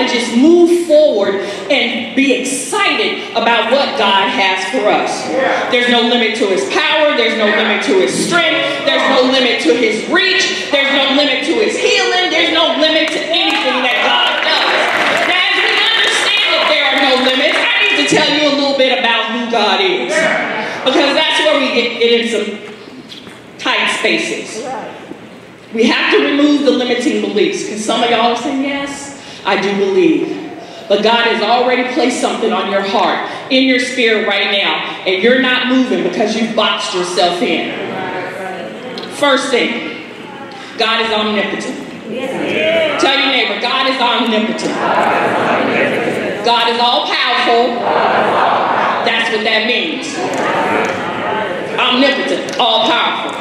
to just move forward and be excited about what God has for us. There's no limit to his power. There's no limit to his strength. There's no limit to his reach. There's no limit to his healing. There's no limit to anything that God does. Now, as we understand that there are no limits, I need to tell you a little bit about who God is. Because that's where we get in some tight spaces. We have to remove the limiting beliefs. Because some of y'all are saying, yes, I do believe. But God has already placed something on your heart, in your spirit right now. And you're not moving because you've boxed yourself in. First thing, God is omnipotent. Tell your neighbor, God is omnipotent. God is all powerful. That's what that means. Omnipotent, all powerful.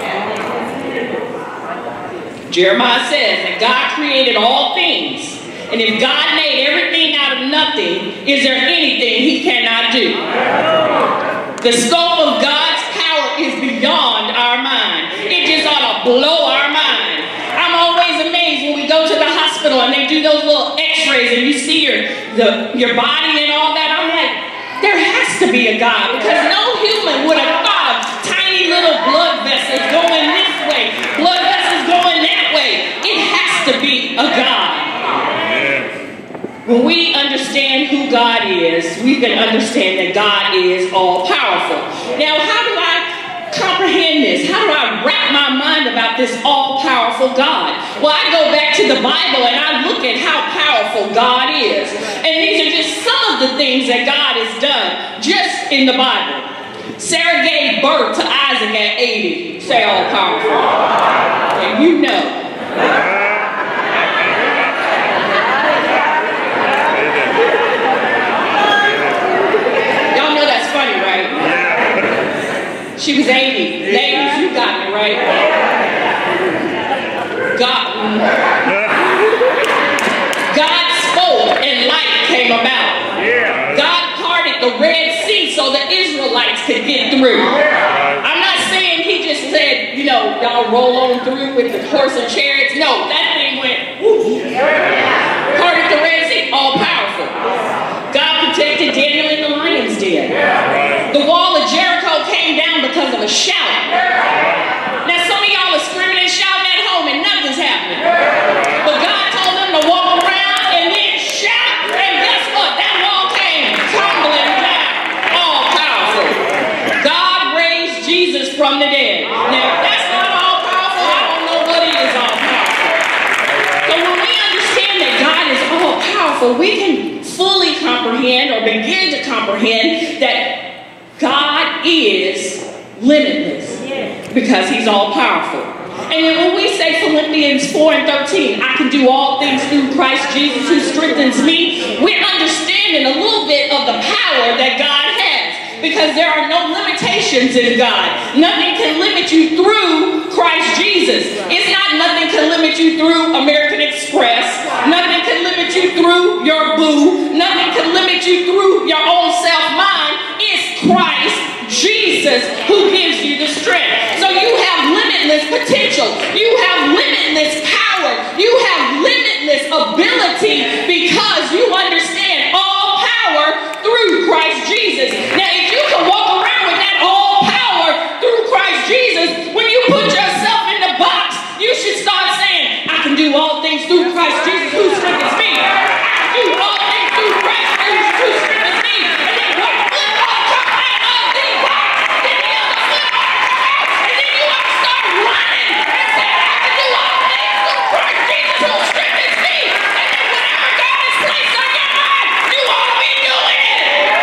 Jeremiah says that God created all things. And if God made everything out of nothing, is there anything he cannot do? The scope of God's power is beyond our mind. It just ought to blow our mind. I'm always amazed when we go to the hospital and they do those little x-rays and you see your body and all that. I'm like, there has to be a God, because no human would have thought of tiny little blood vessels going this way, blood vessels going that way. It has to be a God. When we understand who God is, we can understand that God is all powerful. Now, how do I comprehend this? How do I wrap my mind about this all-powerful God? Well, I go back to the Bible and I look at how powerful God is. And these are just some of the things that God has done just in the Bible. Sarah gave birth to Isaac at 80. Say all-powerful. And you know. She was 80. Ladies, you got me right. God spoke and light came about. God parted the Red Sea so the Israelites could get through. I'm not saying he just said, you know, y'all roll on through with the horse and chariots. No, that thing went, whoo. Parted the Red Sea, all powerful. God protected Daniel in the lion's den. The wall of Jericho came down because of a shout. Now some of y'all are screaming and shouting at home and nothing's happening. But God told them to walk around and then shout, and guess what? That wall came tumbling down. All powerful. God raised Jesus from the dead. Now if that's not all powerful, I don't know what is all powerful. So when we understand that God is all powerful, we can fully comprehend or begin to comprehend that God is limitless because he's all powerful. And then when we say Philippians 4:13, I can do all things through Christ Jesus who strengthens me, we're understanding a little bit of the power that God has, because there are no limitations in God. Nothing can limit you through Christ Jesus. It's not nothing can limit you through American Express. Nothing can limit you through your boo. Nothing can limit you through your own self-mind. It's Christ Jesus who gives you the strength. So you have limitless potential. You have limitless power. You have limitless ability because you understand all power through Christ Jesus. Now, if you can walk around with that all power through Christ Jesus, when you put yourself in the box, you should start saying, I can do all things through Christ Jesus who strengthens me. I can do all things through Christ Jesus who strengthens me. And then one flip ought to come out of the box. Then the other flip ought to come out. And then you ought to start running and saying, I can do all things through Christ Jesus who strengthens me. And then whatever God has placed on your mind, you ought to be doing it.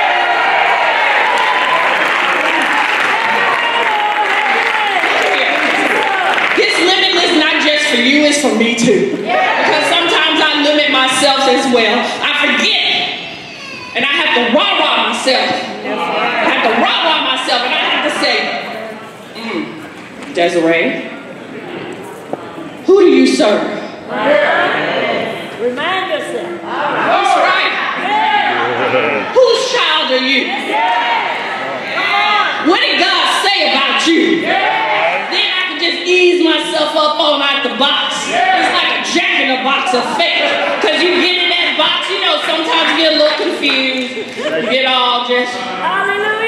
This limitless not just for you, it's for me too. Because sometimes I limit myself as well. I forget. And I have to rah-rah myself. I have to rah-rah myself and I have to say, Desiree, who do you serve? Remind yourself. That's right. Whose child are you? What did God say about you? Then I can just ease myself up on out the box. It's like a jack in a box of faith. Because you get in that Box, you know, sometimes you get a little confused. You get all just... Hallelujah.